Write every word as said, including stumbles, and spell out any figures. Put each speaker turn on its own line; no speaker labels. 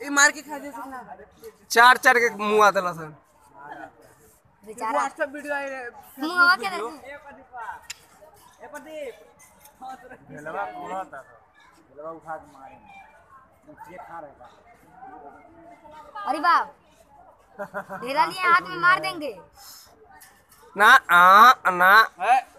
ये मार के खा दे
चार चार के मुंह आता सन
बेचारा व्हाट्सएप वीडियो आई रे
मुंह आवा के देखो
ए प्रदीप गलवा पूरा था गलवा उठा के मारे ये खा रहेगा
अरे बाप ढेरा लिए हाथ में मार देंगे
ना आ ना